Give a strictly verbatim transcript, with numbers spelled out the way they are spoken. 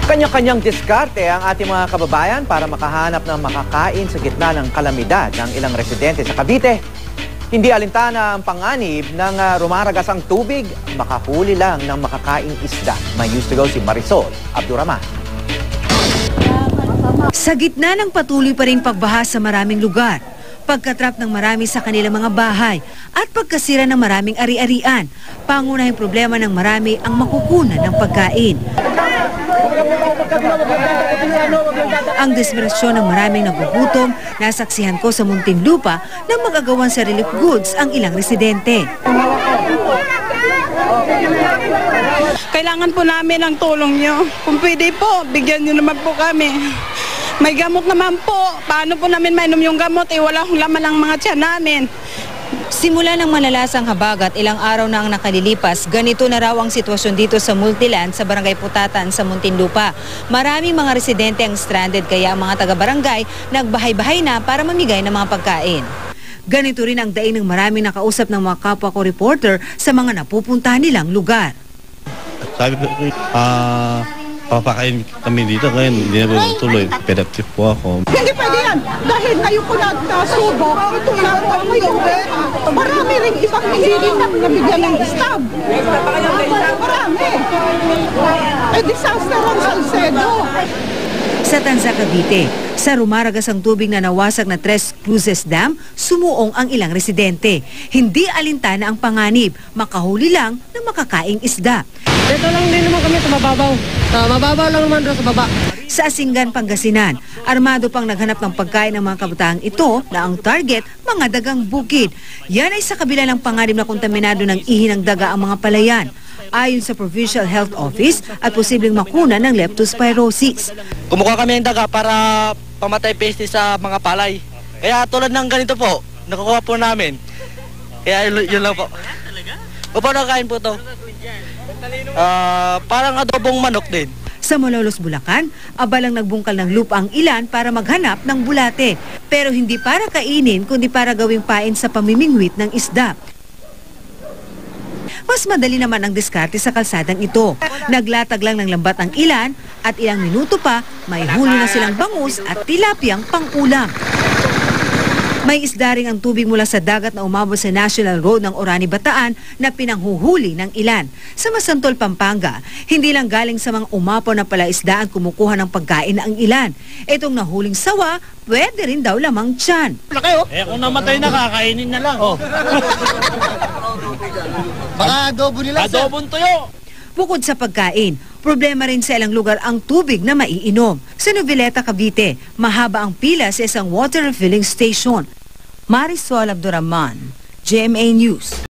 Kanya-kanyang diskarte ang ating mga kababayan para makahanap ng makakain sa gitna ng kalamidad ng ilang residente sa Cavite. Hindi alintana ang panganib ng uh, rumaragasang tubig, makahuli lang ng makakaing isda. May news to go si Marisol Abdurrahman. Sa gitna ng patuloy pa ring pagbaha sa maraming lugar, pagkatrap ng marami sa kanilang mga bahay at pagkasira ng maraming ari-arian, pangunahing problema ng marami ang makukunan ng pagkain. Ang desperasyon ng maraming nagugutom, nasaksihan ko sa Muntinlupa nang magagawan sa relief goods ang ilang residente. Kailangan po namin ang tulong nyo. Kung pwede po, bigyan nyo naman po kami. May gamot naman po. Paano po namin mainom yung gamot? Eh, wala akong laman ang mga tiyan namin. Simula ng malalasang habagat, ilang araw na ang nakalilipas, ganito na raw ang sitwasyon dito sa Multiland sa Barangay Putatan sa Muntinlupa. Maraming mga residente ang stranded kaya ang mga taga-barangay nagbahay-bahay na para mamigay ng mga pagkain. Ganito rin ang daing ng maraming nakausap ng mga kapwa ko reporter sa mga napupuntahan nilang lugar. Sabi ko, ah... Uh... papakain kami dito ngayon, hindi na po tuloy. Productive po ako. Hindi pwede yan. Dahil ngayon ko natasubok, itong lahat ngayon, marami rin ibang hindi rin nabigyan ng stab. Marami. Eh, disaster ang Salcedo. Sa Tanza, Cavite, sa rumaragasang tubig na nawasag na Tres Cruces Dam, sumuong ang ilang residente. Hindi alintana ang panganib, makahuli lang ng makakaing isda. Dito lang din naman kami sa mababaw. Uh, mababaw lang naman doon sa baba. Sa Asingan, Pangasinan, armado pang naghanap ng pagkain ng mga kabataang ito na ang target, mga dagang bukid. Yan ay sa kabila ng panganib na kontaminado ng ihi ng daga ang mga palayan. Ayon sa Provincial Health Office at posibleng makuna ng leptospirosis. Kumukuha kami ng daga para pamatay peste sa mga palay. Kaya tulad ng ganito po, nakukuha po namin. Kaya yun, yun lang po. Opo, nakain po to. Uh, parang adobong manok din. Sa Malolos, Bulacan, abalang nagbungkal ng lupa ang ilan para maghanap ng bulate. Pero hindi para kainin, kundi para gawing pain sa pamimingwit ng isda. Mas madali naman ang diskarte sa kalsadang ito. Naglatag lang ng lambat ang ilan at ilang minuto pa, may huli na silang bangus at tilapiyang pang-ulam. May isda ring ang tubig mula sa dagat na umabot sa National Road ng Orani, Bataan na pinanghuhuli ng ilan. Sa Masantol, Pampanga, hindi lang galing sa mga umapaw na palaisdaan kumukuha ng pagkain ang ilan. Itong nahuling sawa, pwede rin daw lamang tiyan. Eh kung namatay na, kakainin na lang. Oh. Baka adobo nila, sir. Adobong tuyo. Bukod sa pagkain, problema rin sa ilang lugar ang tubig na maiinom. Sa Noveleta, Cavite, mahaba ang pila sa isang water refilling station. Marisol Abdurrahman, G M A News.